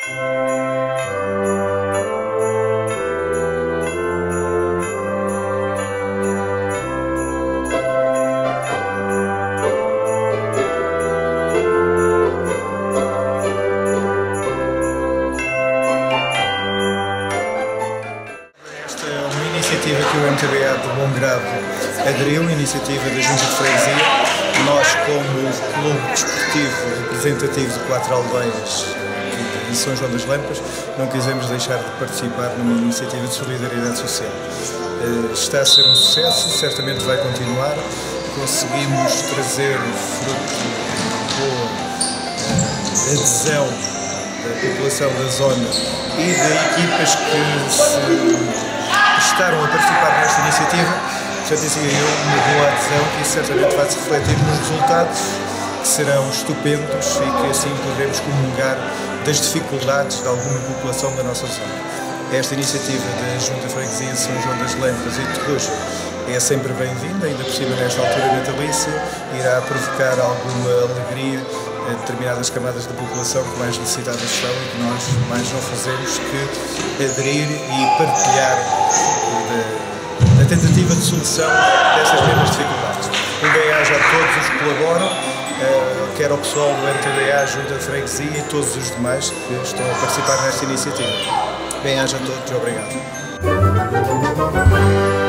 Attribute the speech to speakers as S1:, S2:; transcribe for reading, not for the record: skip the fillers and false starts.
S1: Iniciativa que o MTBA de Bom Grado aderiu, iniciativa da Junta de Freguesia. Nós, como clube desportivo representativo de 4 aldeias em São João das Lampas, não quisemos deixar de participar numa iniciativa de solidariedade social. Está a ser um sucesso, certamente vai continuar. Conseguimos trazer fruto de boa adesão da população da zona e de equipas que estaram a participar nesta iniciativa. Já dizia eu, uma boa adesão que certamente vai se refletir nos resultados, que serão estupendos e que assim poderemos comungar das dificuldades de alguma população da nossa zona. Esta iniciativa da Junta de Freguesia de São João das Lampas e de Torroja é sempre bem-vinda, ainda por cima nesta altura natalícia, irá provocar alguma alegria a determinadas camadas da população que mais necessitadas estão e que nós mais não fazemos que aderir e partilhar da tentativa de solução destas mesmas dificuldades. Um bem-aja a todos os que colaboram, quer ao pessoal do MTBA, Junta de Freguesia e todos os demais que estão a participar nesta iniciativa. Bem-aja a todos e obrigado.